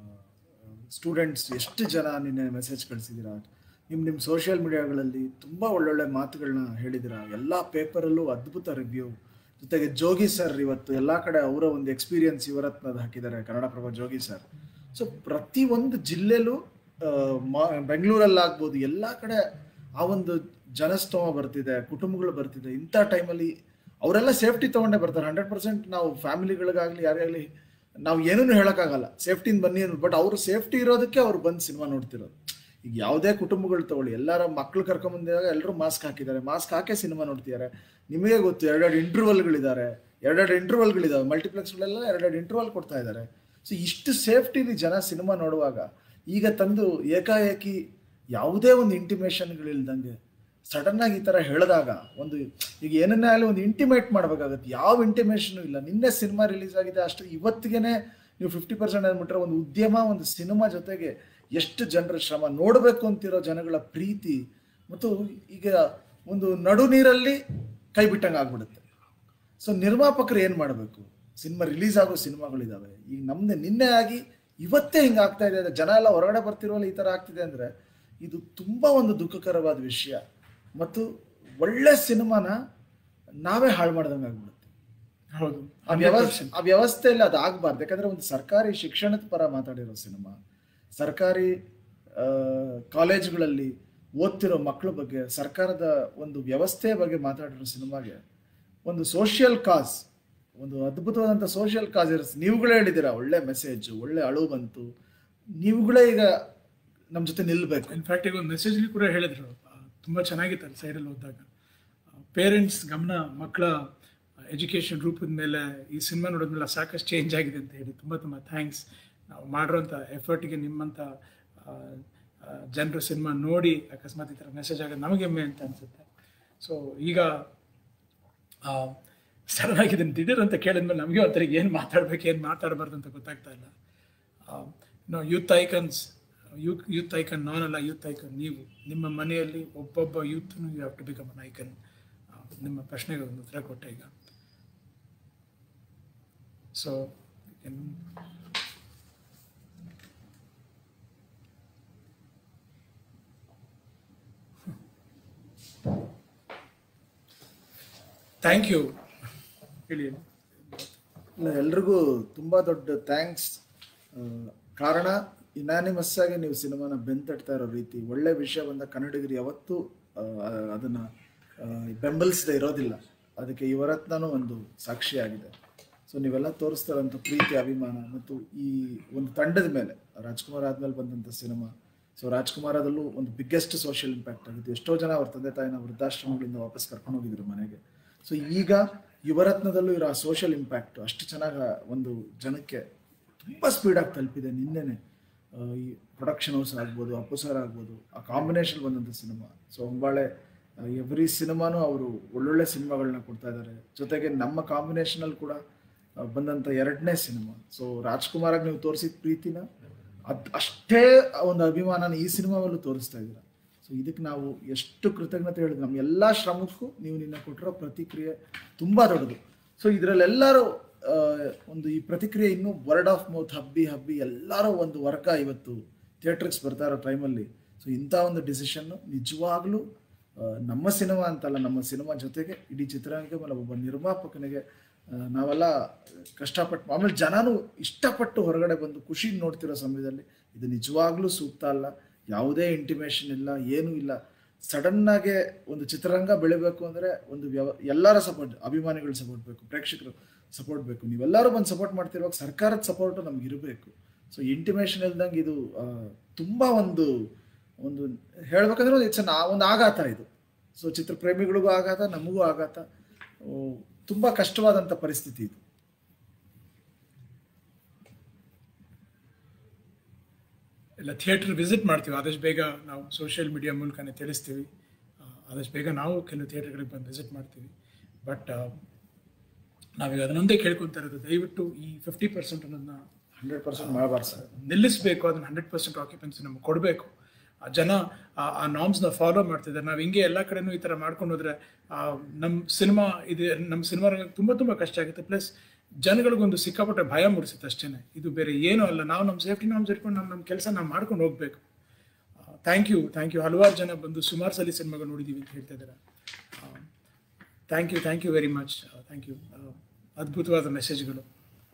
ಸ್ಟೂಡೆಂಟ್ಸ್ ಎಷ್ಟು ಜನ ನಿನ್ನೆ ಮೆಸೇಜ್ ಕಳಿಸಿದ್ದೀರಾ, ನಿಮ್ಮ ನಿಮ್ಮ ಸೋಷಿಯಲ್ ಮೀಡಿಯಾಗಳಲ್ಲಿ ತುಂಬ ಒಳ್ಳೊಳ್ಳೆ ಮಾತುಗಳನ್ನ ಹೇಳಿದ್ದೀರಾ. ಎಲ್ಲ ಪೇಪರಲ್ಲೂ ಅದ್ಭುತ ರಿವ್ಯೂ. ಜೊತೆಗೆ ಜೋಗಿ ಸರ್ ಇವತ್ತು ಎಲ್ಲ ಕಡೆ ಅವರ ಒಂದು ಎಕ್ಸ್ಪೀರಿಯನ್ಸ್ ಯುವರತ್ನದ ಹಾಕಿದ್ದಾರೆ, ಕನ್ನಡಪ್ರಭ ಜೋಗಿ ಸರ್. ಸೊ ಪ್ರತಿಯೊಂದು ಜಿಲ್ಲೆಲೂ, ಮಾ ಬೆಂಗಳೂರಲ್ಲಾಗ್ಬೋದು, ಎಲ್ಲ ಕಡೆ ಆ ಒಂದು ಜನಸ್ತೋಮ ಬರ್ತಿದೆ, ಕುಟುಂಬಗಳು ಬರ್ತಿದೆ. ಇಂಥ ಟೈಮಲ್ಲಿ ಅವರೆಲ್ಲ ಸೇಫ್ಟಿ ತೊಗೊಂಡೇ ಬರ್ತಾರೆ. ಹಂಡ್ರೆಡ್ ಪರ್ಸೆಂಟ್ ನಾವು ಫ್ಯಾಮಿಲಿಗಳಿಗಾಗಲಿ ಯಾರಿಗಾಗಲಿ ನಾವು ಏನೂ ಹೇಳೋಕ್ಕಾಗಲ್ಲ, ಸೇಫ್ಟಿನ ಬನ್ನಿ ಅನ್ನೋದು. ಬಟ್ ಅವರು ಸೇಫ್ಟಿ ಇರೋದಕ್ಕೆ ಅವ್ರು ಬಂದು ಸಿನಿಮಾ ನೋಡ್ತಿರೋದು. ಈಗ ಯಾವುದೇ ಕುಟುಂಬಗಳು ತಗೊಳ್ಳಿ, ಎಲ್ಲರ ಮಕ್ಕಳು ಕರ್ಕೊಂಬಂದಾಗ ಎಲ್ಲರೂ ಮಾಸ್ಕ್ ಹಾಕಿದ್ದಾರೆ, ಮಾಸ್ಕ್ ಹಾಕೇ ಸಿನಿಮಾ ನೋಡ್ತಿದ್ದಾರೆ. ನಿಮಗೆ ಗೊತ್ತು, ಎರಡೆರಡು ಇಂಟರ್ವಲ್ಗಳಿದ್ದಾರೆ, ಎರಡೆರಡು ಇಂಟರ್ವಲ್ಗಳಿದ್ದಾವೆ, ಮಲ್ಟಿಪ್ಲೆಕ್ಸ್ಗಳೆಲ್ಲ ಎರಡೆರಡು ಇಂಟರ್ವಲ್ ಕೊಡ್ತಾ ಇದ್ದಾರೆ. ಸೊ ಇಷ್ಟು ಸೇಫ್ಟಿಲಿ ಜನ ಸಿನಿಮಾ ನೋಡುವಾಗ ಈಗ ತಂದು ಏಕಾಏಕಿ ಯಾವುದೇ ಒಂದು ಇಂಟಿಮೇಷನ್ಗಳಿಲ್ದಂಗೆ ಸಡನ್ನಾಗಿ ಈ ಥರ ಹೇಳಿದಾಗ, ಒಂದು ಈಗ ಏನನ್ನೇ ಆಗಲಿ ಒಂದು ಇಂಟಿಮೇಟ್ ಮಾಡಬೇಕಾಗತ್ತೆ. ಯಾವ ಇಂಟಿಮೇಷನು ಇಲ್ಲ. ನಿನ್ನೆ ಸಿನಿಮಾ ರಿಲೀಸ್ ಆಗಿದೆ ಅಷ್ಟು, ಇವತ್ತಿಗೆ ನೀವು ಫಿಫ್ಟಿ ಪರ್ಸೆಂಟ್ ಅಂದ್ಬಿಟ್ರೆ ಒಂದು ಉದ್ಯಮ, ಒಂದು ಸಿನಿಮಾ ಜೊತೆಗೆ ಎಷ್ಟು ಜನರ ಶ್ರಮ, ನೋಡಬೇಕು ಅಂತಿರೋ ಜನಗಳ ಪ್ರೀತಿ, ಮತ್ತು ಈಗ ಒಂದು ನಡು ನೀರಲ್ಲಿ ಕೈ ಬಿಟ್ಟಂಗೆ ಆಗ್ಬಿಡುತ್ತೆ. ಸೊ ನಿರ್ಮಾಪಕರು ಏನು ಮಾಡಬೇಕು? ಸಿನಿಮಾ ರಿಲೀಸ್ ಆಗೋ ಸಿನಿಮಾಗಳಿದ್ದಾವೆ. ಈಗ ನಮ್ಮದೇ ನಿನ್ನೆ ಆಗಿ ಇವತ್ತೇ ಹಿಂಗೆ ಆಗ್ತಾ ಇದೆ, ಜನ ಎಲ್ಲ ಹೊರಗಡೆ ಬರ್ತಿರೋಲ್ಲ ಈ ಥರ ಆಗ್ತಿದೆ ಅಂದರೆ ಇದು ತುಂಬ ಒಂದು ದುಃಖಕರವಾದ ವಿಷಯ. ಮತ್ತು ಒಳ್ಳೆ ಸಿನಿಮಾನ ನಾವೇ ಹಾಳು ಮಾಡ್ದಂಗೆ ಆಗ್ಬಿಡುತ್ತೆ. ಹೌದು, ಆ ವ್ಯವಸ್ಥೆ ಆ ವ್ಯವಸ್ಥೆಯಲ್ಲಿ ಅದು ಆಗಬಾರ್ದು. ಯಾಕಂದರೆ ಒಂದು ಸರ್ಕಾರಿ ಶಿಕ್ಷಣದ ಪರ ಮಾತಾಡಿರೋ ಸಿನಿಮಾ, ಸರ್ಕಾರಿ ಕಾಲೇಜುಗಳಲ್ಲಿ ಓದ್ತಿರೋ ಮಕ್ಕಳ ಬಗ್ಗೆ, ಸರ್ಕಾರದ ಒಂದು ವ್ಯವಸ್ಥೆಯ ಬಗ್ಗೆ ಮಾತಾಡಿರೋ ಸಿನಿಮಾಗೆ ಒಂದು ಸೋಷಿಯಲ್ ಕಾಸ್, ಒಂದು ಅದ್ಭುತವಾದಂಥ ಸೋಷಿಯಲ್ ಕಾಸ್ ಇರುತ್ತೆ. ನೀವುಗಳೇ ಹೇಳಿದ್ದೀರಾ, ಒಳ್ಳೆ ಮೆಸೇಜು, ಒಳ್ಳೆ ಅಳು ಬಂತು, ನೀವುಗಳೇ ಈಗ ನಮ್ಮ ಜೊತೆ ನಿಲ್ಲಬೇಕು. ಇನ್ಫ್ಯಾಕ್ಟ್ ಈಗ ಒಂದು ಮೆಸೇಜ್ಲಿ ಕೂಡ ಹೇಳಿದ್ರು, ತುಂಬ ಚೆನ್ನಾಗಿತ್ತು ಅಲ್ಲಿ ಸೈಡಲ್ಲಿ ಓದಿದಾಗ. ಪೇರೆಂಟ್ಸ್ ಗಮನ ಮಕ್ಕಳ ಎಜುಕೇಷನ್ ರೂಪದ ಮೇಲೆ ಈ ಸಿನಿಮಾ ನೋಡಿದ್ಮೇಲೆ ಸಾಕಷ್ಟು ಚೇಂಜ್ ಆಗಿದೆ ಅಂತ ಹೇಳಿ ತುಂಬ ತುಂಬ ಥ್ಯಾಂಕ್ಸ್. ನಾವು ಮಾಡಿರೋಂಥ ಎಫರ್ಟ್ಗೆ ನಿಮ್ಮಂಥ ಜನರು ಸಿನಿಮಾ ನೋಡಿ ಅಕಸ್ಮಾತ್ ಈ ಥರ ಮೆಸೇಜ್ ಆಗೋದು ನಮಗೆ ಹೆಮ್ಮೆ ಅಂತ ಅನಿಸುತ್ತೆ. ಸೊ ಈಗ ಸಡನ್ ಆಗಿದ್ದೀನಿ ದಿಢೀರ್ ಅಂತ ಕೇಳಿದ್ಮೇಲೆ ನಮಗೆ ಒಂಥರ ಏನು ಮಾತಾಡ್ಬೇಕು, ಏನು ಮಾತಾಡಬಾರ್ದು ಅಂತ ಗೊತ್ತಾಗ್ತಾ ಇಲ್ಲ. No youth icons, you youth icon ನಾನಲ್ಲ, ಯೂತ್ ಐಕನ್ ನೀವು. ನಿಮ್ಮ ಮನೆಯಲ್ಲಿ ಒಬ್ಬೊಬ್ಬ ಯೂತ್ನು you have to become an icon. ನಿಮ್ಮ ಪ್ರಶ್ನೆಗೆ ಒಂದು ಉತ್ತರ ಕೊಟ್ಟೆ ಈಗ. ಸೊ ಥ್ಯಾಂಕ್ ಯು ಹೇಳಿ. ಇಲ್ಲ, ಎಲ್ರಿಗೂ ತುಂಬ ದೊಡ್ಡ ಥ್ಯಾಂಕ್ಸ್. ಕಾರಣ ಇನಾನಿಮಸ್ ಆಗಿ ನೀವು ಸಿನಿಮಾನ ಬೆಂತಟ್ತಾ ಇರೋ ರೀತಿ, ಒಳ್ಳೆ ವಿಷಯ ಬಂದ ಕನ್ನಡಿಗರು ಯಾವತ್ತೂ ಅದನ್ನು ಬೆಂಬಲಿಸದೇ ಇರೋದಿಲ್ಲ. ಅದಕ್ಕೆ ಯುವರತ್ನನೂ ಒಂದು ಸಾಕ್ಷಿಯಾಗಿದೆ. ಸೊ ನೀವೆಲ್ಲ ತೋರಿಸ್ತಾ ಇರೋಂಥ ಪ್ರೀತಿ, ಅಭಿಮಾನ ಮತ್ತು ಈ ಒಂದು ತಂಡದ ಮೇಲೆ, ರಾಜ್ಕುಮಾರ್ ಆದಮೇಲೆ ಬಂದಂಥ ಸಿನಿಮಾ. ಸೊ ರಾಜ್ಕುಮಾರದಲ್ಲೂ ಒಂದು ಬಿಗ್ಗೆಸ್ಟ್ ಸೋಷಿಯಲ್ ಇಂಪ್ಯಾಕ್ಟ್ ಆಗಿತ್ತು. ಎಷ್ಟೋ ಜನ ಅವ್ರ ತಂದೆ ತಾಯಿನ ವೃದ್ಧಾಶ್ರಮಗಳಿಂದ ವಾಪಸ್ ಕರ್ಕೊಂಡು ಹೋಗಿದ್ರು ಮನೆಗೆ. ಸೊ ಈಗ ಯುವರತ್ನದಲ್ಲೂ ಇರೋ ಆ ಸೋಷಿಯಲ್ ಇಂಪ್ಯಾಕ್ಟ್ ಅಷ್ಟು ಚೆನ್ನಾಗಿ ಒಂದು ಜನಕ್ಕೆ ತುಂಬ ಸ್ಪೀಡಾಗಿ ತಲುಪಿದೆ. ನಿನ್ನೆನೆ ಈ ಪ್ರೊಡಕ್ಷನ್ ಹೌಸ್ ಆಗ್ಬೋದು, ಅಪ್ಪು ಸರ್ ಆಗ್ಬೋದು, ಆ ಕಾಂಬಿನೇಷನ್ ಬಂದಂಥ ಸಿನಿಮಾ. ಸೊ ಹೊಂಬಾಳೆ ಎವ್ರಿ ಸಿನಿಮಾನೂ ಅವರು ಒಳ್ಳೊಳ್ಳೆ ಸಿನಿಮಾಗಳನ್ನ ಕೊಡ್ತಾ ಇದ್ದಾರೆ. ಜೊತೆಗೆ ನಮ್ಮ ಕಾಂಬಿನೇಷನಲ್ಲಿ ಕೂಡ ಬಂದಂಥ ಎರಡನೇ ಸಿನಿಮಾ. ಸೊ ರಾಜ್ಕುಮಾರಾಗಿ ನೀವು ತೋರಿಸಿದ ಪ್ರೀತಿನ ಅದು ಅಷ್ಟೇ ಒಂದು ಅಭಿಮಾನನ ಈ ಸಿನಿಮಾವಲ್ಲೂ ತೋರಿಸ್ತಾ ಇದ್ದೀರ. ಸೊ ಇದಕ್ಕೆ ನಾವು ಎಷ್ಟು ಕೃತಜ್ಞತೆ ಹೇಳಿದ್ರು. ನಮ್ಮ ಎಲ್ಲ ಶ್ರಮಕ್ಕೂ ನೀವು ನಿನ್ನ ಕೊಟ್ಟಿರೋ ಪ್ರತಿಕ್ರಿಯೆ ತುಂಬ ದೊಡ್ಡದು. ಸೊ ಇದರಲ್ಲೆಲ್ಲರೂ ಒಂದು ಈ ಪ್ರತಿಕ್ರಿಯೆ ಇನ್ನೂ ವರ್ಡ್ ಆಫ್ ಮೌತ್ ಹಬ್ಬಿ ಹಬ್ಬಿ ಎಲ್ಲರೂ ಒಂದು ವರ್ಗ ಇವತ್ತು ಥಿಯೇಟ್ರಿಕ್ಸ್ ಬರ್ತಾ ಇರೋ ಟೈಮಲ್ಲಿ. ಸೊ ಇಂಥ ಒಂದು ಡಿಸಿಷನ್ನು ನಿಜವಾಗ್ಲೂ ನಮ್ಮ ಸಿನಿಮಾ ಅಂತಲ್ಲ, ನಮ್ಮ ಸಿನಿಮಾ ಜೊತೆಗೆ ಇಡೀ ಚಿತ್ರರಂಗಕ್ಕೆ ಮೇಲೆ ಒಬ್ಬ ನಿರ್ಮಾಪಕನಿಗೆ ನಾವೆಲ್ಲ ಕಷ್ಟಪಟ್ಟು, ಆಮೇಲೆ ಜನನೂ ಇಷ್ಟಪಟ್ಟು ಹೊರಗಡೆ ಬಂದು ಖುಷಿ ನೋಡ್ತಿರೋ ಸಮಯದಲ್ಲಿ ಇದು ನಿಜವಾಗ್ಲೂ ಸೂಕ್ತ ಅಲ್ಲ. ಯಾವುದೇ ಇಂಟಿಮೇಷನ್ ಇಲ್ಲ, ಏನೂ ಇಲ್ಲ. ಸಡನ್ನಾಗೆ ಒಂದು ಚಿತ್ರರಂಗ ಬೆಳಿಬೇಕು ಅಂದರೆ ಒಂದು ವ್ಯವ ಎಲ್ಲರ ಸಪೋರ್ಟ್, ಅಭಿಮಾನಿಗಳ ಸಪೋರ್ಟ್ ಬೇಕು, ಪ್ರೇಕ್ಷಕರು ಸಪೋರ್ಟ್ ಬೇಕು. ನೀವೆಲ್ಲರೂ ಬಂದು ಸಪೋರ್ಟ್ ಮಾಡ್ತಿರುವಾಗ ಸರ್ಕಾರದ ಸಪೋರ್ಟು ನಮ್ಗೆ ಇರಬೇಕು. ಸೊ ಇಂಟಿಮೇಷನ್ ಇಲ್ದಂಗೆ ಇದು ತುಂಬ ಒಂದು ಒಂದು ಹೇಳ್ಬೇಕಂದ್ರೆ ಒಂದು ಇಟ್ಸ್ ಒಂದು ಆಘಾತ ಇದು. ಸೊ ಚಿತ್ರಪ್ರೇಮಿಗಳಿಗೂ ಆಘಾತ, ನಮಗೂ ಆಘಾತ. ತುಂಬ ಕಷ್ಟವಾದಂಥ ಪರಿಸ್ಥಿತಿ ಇದು. ಎಲ್ಲ ಥಿಯೇಟ್ರ್ ವಿಸಿಟ್ ಮಾಡ್ತೀವಿ, ಆದಷ್ಟು ಬೇಗ ನಾವು ಸೋಷಿಯಲ್ ಮೀಡಿಯಾ ಮೂಲಕನೇ ತಿಳಿಸ್ತೀವಿ. ಆದಷ್ಟು ಬೇಗ ನಾವು ಕೆಲವು ಥಿಯೇಟ್ರ್ಗಳಿಗೆ ಬಂದು ವಿಸಿಟ್ ಮಾಡ್ತೀವಿ. ಬಟ್ ನಾವೀಗ ಅದನ್ನೊಂದೇ ಕೇಳ್ಕೊತಾ ಇರೋದು, ದಯವಿಟ್ಟು ಈ ಫಿಫ್ಟಿ ಪರ್ಸೆಂಟ್ ಅನ್ನೋದನ್ನ ಹಂಡ್ರೆಡ್ ಪರ್ಸೆಂಟ್ ಮಾಡಬಾರ್ದು ಸರ್, ನಿಲ್ಲಿಸಬೇಕು. ಅದನ್ನು ಹಂಡ್ರೆಡ್ ಪರ್ಸೆಂಟ್ ಆಕ್ಯುಪೆನ್ಸಿ ನಮ್ಗೆ ಕೊಡಬೇಕು. ಆ ಜನ ಆ ನಾರ್ಮ್ಸ್ನ ಫಾಲೋ ಮಾಡ್ತಿದ್ದಾರೆ. ನಾವು ಹಿಂಗೆ ಎಲ್ಲ ಕಡೆನೂ ಈ ಥರ ಮಾಡ್ಕೊಂಡು ಹೋದ್ರೆ ನಮ್ಮ ಸಿನಿಮಾ ಇದೆ, ನಮ್ಮ ಸಿನಿಮಾ ರಂಗಕ್ಕೆ ತುಂಬ ತುಂಬ ಕಷ್ಟ ಆಗುತ್ತೆ. ಪ್ಲಸ್ ಜನಗಳಿಗೊಂದು ಸಿಕ್ಕಾಪಟ್ಟೆ ಭಯ ಮೂಡಿಸುತ್ತೆ ಅಷ್ಟೇ. ಇದು ಬೇರೆ ಏನೂ ಅಲ್ಲ. ನಾವು ನಮ್ಮ ಸೇಫ್ಟಿ ನಾರ್ಮ್ಸ್ ಇಟ್ಕೊಂಡು ನಮ್ಮ ನಮ್ಮ ಕೆಲಸ ನಾವು ಮಾಡ್ಕೊಂಡು ಹೋಗಬೇಕು. ಥ್ಯಾಂಕ್ ಯು ಥ್ಯಾಂಕ್ ಯು ಹಲವಾರು ಜನ ಬಂದು ಸುಮಾರು ಸಲ ಸಿನಿಮಾಗಳು ನೋಡಿದ್ದೀವಿ ಅಂತ ಹೇಳ್ತಾ ಇದ್ದಾರೆ. Thank you thank you very much. Thank you. ಅದ್ಭುತವಾದ ಮೆಸೇಜ್ಗಳು.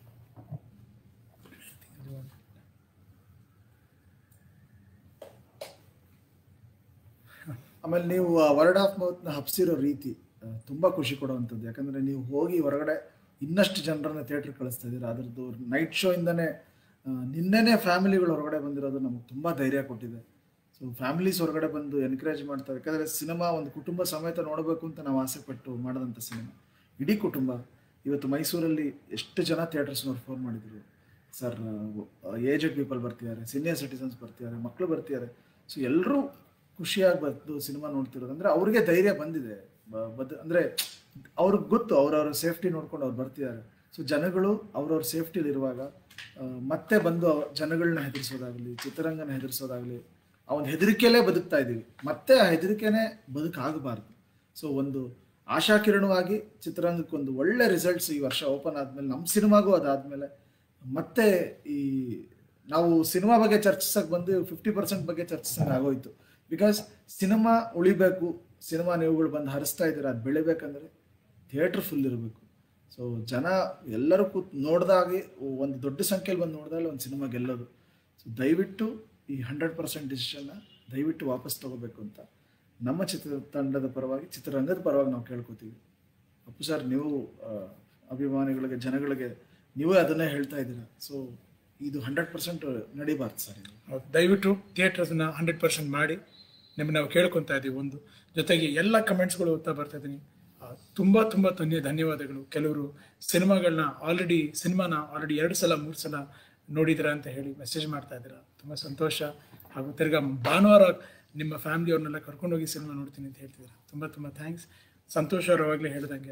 ಆಮೇಲೆ ನೀವು ವರ್ಡ್ ಆಫ್ ಮೌತ್ನ ಹಬ್ಸಿರೋ ರೀತಿ ತುಂಬ ಖುಷಿ ಕೊಡುವಂಥದ್ದು. ಯಾಕಂದರೆ ನೀವು ಹೋಗಿ ಹೊರಗಡೆ ಇನ್ನಷ್ಟು ಜನರನ್ನ ಥಿಯೇಟ್ರ್ ಕಳಿಸ್ತಾ ಇದ್ದೀರಾ. ಅದರದ್ದು ನೈಟ್ ಶೋ ಇಂದನೇ ನಿನ್ನೆನೇ ಫ್ಯಾಮಿಲಿಗಳು ಹೊರಗಡೆ ಬಂದಿರೋದು ನಮಗೆ ತುಂಬ ಧೈರ್ಯ ಕೊಟ್ಟಿದೆ. ಸೊ ಫ್ಯಾಮಿಲೀಸ್ ಹೊರಗಡೆ ಬಂದು ಎನ್ಕರೇಜ್ ಮಾಡ್ತಾರೆ. ಯಾಕಂದರೆ ಸಿನಿಮಾ ಒಂದು ಕುಟುಂಬ ಸಮೇತ ನೋಡಬೇಕು ಅಂತ ನಾವು ಆಸೆ ಪಟ್ಟು ಮಾಡಿದಂಥ ಸಿನಿಮಾ. ಇಡೀ ಕುಟುಂಬ ಇವತ್ತು ಮೈಸೂರಲ್ಲಿ ಎಷ್ಟು ಜನ ಥಿಯೇಟರ್ಸ್ನವ್ರು ಫೋನ್ ಮಾಡಿದರು ಸರ್, ಏಜೆಡ್ ಪೀಪಲ್ ಬರ್ತಿದ್ದಾರೆ, ಸೀನಿಯರ್ ಸಿಟಿಸನ್ಸ್ ಬರ್ತಿದ್ದಾರೆ, ಮಕ್ಕಳು ಬರ್ತಿದ್ದಾರೆ. ಸೊ ಎಲ್ಲರೂ ಖುಷಿಯಾಗಿ ಬಂದು ಸಿನಿಮಾ ನೋಡ್ತಿರೋದು ಅಂದರೆ ಅವ್ರಿಗೆ ಧೈರ್ಯ ಬಂದಿದೆ. ಬದ್ ಅಂದರೆ ಅವ್ರಿಗೆ ಗೊತ್ತು ಅವ್ರವ್ರ ಸೇಫ್ಟಿ ನೋಡ್ಕೊಂಡು ಅವ್ರು ಬರ್ತಿದ್ದಾರೆ. ಸೊ ಜನಗಳು ಅವ್ರವ್ರ ಸೇಫ್ಟಿಲಿರುವಾಗ ಮತ್ತೆ ಬಂದು ಜನಗಳನ್ನ ಹೆದರಿಸೋದಾಗಲಿ, ಚಿತ್ರರಂಗನ ಹೆದರಿಸೋದಾಗಲಿ, ಆ ಒಂದು ಹೆದರಿಕೆಯಲ್ಲೇ ಬದುಕ್ತಾ ಇದ್ದೀವಿ. ಮತ್ತೆ ಆ ಹೆದರಿಕೆನೇ ಬದುಕಾಗಬಾರ್ದು. ಸೊ ಒಂದು ಆಶಾಕಿರಣವಾಗಿ ಚಿತ್ರರಂಗಕ್ಕೆ ಒಂದು ಒಳ್ಳೆ ರಿಸಲ್ಟ್ಸ್ ಈ ವರ್ಷ ಓಪನ್ ಆದಮೇಲೆ, ನಮ್ಮ ಸಿನಿಮಾಗೂ ಅದಾದಮೇಲೆ ಮತ್ತೆ ಈ ನಾವು ಸಿನಿಮಾ ಬಗ್ಗೆ ಚರ್ಚಿಸಕ್ಕೆ ಬಂದು ಫಿಫ್ಟಿ ಪರ್ಸೆಂಟ್ ಬಗ್ಗೆ ಚರ್ಚಿಸೋಕೆ ಆಗೋಯ್ತು. ಬಿಕಾಸ್ ಸಿನಿಮಾ ಉಳಿಬೇಕು, ಸಿನಿಮಾ ನೀವುಗಳು ಬಂದು ಹರಿಸ್ತಾ ಇದ್ದೀರ, ಅದು ಬೆಳಿಬೇಕಂದ್ರೆ ಥಿಯೇಟ್ರ್ ಫುಲ್ ಇರಬೇಕು. ಸೊ ಜನ ಎಲ್ಲರೂ ಕೂತ್ ನೋಡಿದಾಗೆ ಒಂದು ದೊಡ್ಡ ಸಂಖ್ಯೆಯಲ್ಲಿ ಬಂದು ನೋಡಿದಾಗ ಒಂದು ಸಿನಿಮಾ ಗೆಲ್ಲೋದು. ಸೊ ದಯವಿಟ್ಟು ಈ ಹಂಡ್ರೆಡ್ ಪರ್ಸೆಂಟ್ ಡಿಸಿಷನ್ನ ದಯವಿಟ್ಟು ವಾಪಸ್ ತೊಗೋಬೇಕು ಅಂತ ನಮ್ಮ ಚಿತ್ರತಂಡದ ಪರವಾಗಿ, ಚಿತ್ರರಂಗದ ಪರವಾಗಿ ನಾವು ಕೇಳ್ಕೊತೀವಿ. ಅಪ್ಪು ಸರ್, ನೀವು ಅಭಿಮಾನಿಗಳಿಗೆ, ಜನಗಳಿಗೆ ನೀವೇ ಅದನ್ನೇ ಹೇಳ್ತಾ ಇದ್ದೀರಾ. ಸೊ ಇದು ಹಂಡ್ರೆಡ್ ಪರ್ಸೆಂಟ್ ನಡಿಬಾರ್ದು ಸರ್. ಇದು ದಯವಿಟ್ಟು ಥಿಯೇಟರ್ಸ್ನ ಹಂಡ್ರೆಡ್ ಪರ್ಸೆಂಟ್ ಮಾಡಿ ನಿಮ್ಮನ್ನು ನಾವು ಕೇಳ್ಕೊತಾ ಇದ್ದೀವಿ. ಒಂದು ಜೊತೆಗೆ ಎಲ್ಲ ಕಮೆಂಟ್ಸ್ಗಳು ಓದ್ತಾ ಬರ್ತಾ ಇದ್ದೀನಿ. ತುಂಬ ತುಂಬ ಧನ್ಯ ಧನ್ಯವಾದಗಳು. ಕೆಲವರು ಸಿನಿಮಾಗಳನ್ನ ಆಲ್ರೆಡಿ ಸಿನಿಮಾನ ಆಲ್ರೆಡಿ ಎರಡು ಸಲ ಮೂರು ಸಲ ನೋಡಿದ್ದೀರಾ ಅಂತ ಹೇಳಿ ಮೆಸೇಜ್ ಮಾಡ್ತಾ ಇದ್ದೀರಾ. ತುಂಬ ಸಂತೋಷ. ಹಾಗೂ ತಿರ್ಗಾ ಭಾನುವಾರ ನಿಮ್ಮ ಫ್ಯಾಮಿಲಿಯವ್ರನ್ನೆಲ್ಲ ಕರ್ಕೊಂಡೋಗಿ ಸಿನಿಮಾ ನೋಡ್ತೀನಿ ಅಂತ ಹೇಳ್ತಿದ್ದೀರಾ. ತುಂಬ ತುಂಬ ಥ್ಯಾಂಕ್ಸ್. ಸಂತೋಷ ಅವರವಾಗಲೇ ಹೇಳ್ದಂಗೆ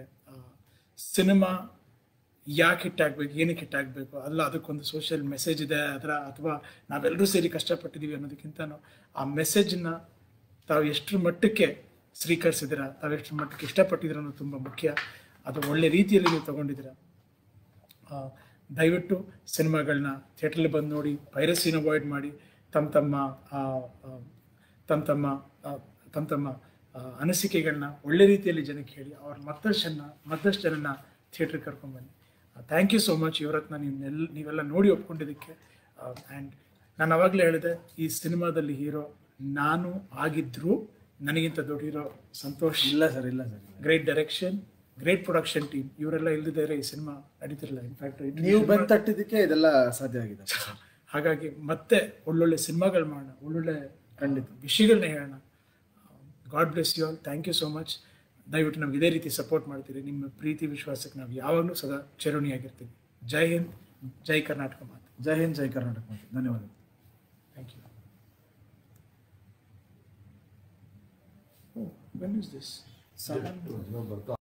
ಸಿನಿಮಾ ಯಾಕೆ ಹಿಟ್ಟಾಗಬೇಕು, ಏನಕ್ಕೆ ಹಿಟ್ಟಾಗಬೇಕು ಅಲ್ಲ, ಅದಕ್ಕೊಂದು ಸೋಷಿಯಲ್ ಮೆಸೇಜ್ ಇದೆ ಅದರ, ಅಥವಾ ನಾವೆಲ್ಲರೂ ಸೇರಿ ಕಷ್ಟಪಟ್ಟಿದ್ದೀವಿ ಅನ್ನೋದಕ್ಕಿಂತನೂ ಆ ಮೆಸೇಜನ್ನ ತಾವು ಎಷ್ಟರ ಮಟ್ಟಕ್ಕೆ ಸ್ವೀಕರಿಸಿದ್ದೀರಾ, ತಾವು ಎಷ್ಟರ ಮಟ್ಟಕ್ಕೆ ಇಷ್ಟಪಟ್ಟಿದ್ದೀರ ಅನ್ನೋದು ತುಂಬ ಮುಖ್ಯ. ಅದು ಒಳ್ಳೆ ರೀತಿಯಲ್ಲಿ ನೀವು ತೊಗೊಂಡಿದ್ದೀರಾ. ದಯವಿಟ್ಟು ಸಿನಿಮಾಗಳನ್ನ ಥಿಯೇಟ್ರಲ್ಲಿ ಬಂದು ನೋಡಿ, ಪೈರಸಿನ ಅವಾಯ್ಡ್ ಮಾಡಿ, ತಮ್ಮ ತಮ್ಮ ತಮ್ಮ ತಮ್ಮ ತಮ್ಮ ತಮ್ಮ ಅನಿಸಿಕೆಗಳನ್ನ ಒಳ್ಳೆ ರೀತಿಯಲ್ಲಿ ಜನಕ್ಕೆ ಹೇಳಿ ಅವ್ರ ಮತ್ತಷ್ಟು ಜನ ಮತ್ತಷ್ಟು ಜನನ ಥಿಯೇಟ್ರಿಗೆ ಕರ್ಕೊಂಡ್ಬನ್ನಿ. ಥ್ಯಾಂಕ್ ಯು ಸೋ ಮಚ್ ಇವರತ್ನ ನೀವೆಲ್ಲ ನೀವೆಲ್ಲ ನೋಡಿ ಒಪ್ಕೊಂಡಿದ್ದಕ್ಕೆ. ಆ್ಯಂಡ್ ನಾನು ಅವಾಗಲೇ ಹೇಳಿದೆ, ಈ ಸಿನಿಮಾದಲ್ಲಿ ಹೀರೋ ನಾನು ಆಗಿದ್ದರೂ ನನಗಿಂತ ದೊಡ್ಡ ಹೀರೋ ಸಂತೋಷ್ ಇಲ್ಲ ಸರ್, ಇಲ್ಲ sir. Great direction, great production team, ಇವರೆಲ್ಲ ಇಲ್ಲದಿದ್ದರೆ ಈ ಸಿನಿಮಾ ನಡೀತಿರಲಿಲ್ಲ. ಇನ್ಫ್ಯಾಕ್ಟ್ ನೀವು ಬಂದು ತಟ್ಟಿದ್ದಕ್ಕೆ ಇದೆಲ್ಲ ಸಾಧ್ಯ ಆಗಿದೆ. ಹಾಗಾಗಿ ಮತ್ತೆ ಒಳ್ಳೊಳ್ಳೆ ಸಿನಿಮಾಗಳು ಮಾಡೋಣ, ಒಳ್ಳೊಳ್ಳೆ ಖಂಡಿತ ವಿಷಯಗಳನ್ನ ಹೇಳೋಣ. God bless you all. Thank you so much. ದಯವಿಟ್ಟು ನಮ್ಗೆ ಇದೇ ರೀತಿ ಸಪೋರ್ಟ್ ಮಾಡ್ತೀರಿ. ನಿಮ್ಮ ಪ್ರೀತಿ ವಿಶ್ವಾಸಕ್ಕೆ ನಾವು ಯಾವಾಗಲೂ ಸದಾ ಚಿರಋಣಿಯಾಗಿರ್ತೀವಿ. ಜೈ ಹಿಂದ್, ಜೈ ಕರ್ನಾಟಕ ಮಾತು. ಜೈ ಹಿಂದ್, ಜೈ ಕರ್ನಾಟಕ ಮಾತು. ಧನ್ಯವಾದಗಳು. Thank you. Oh, when is this? Seven.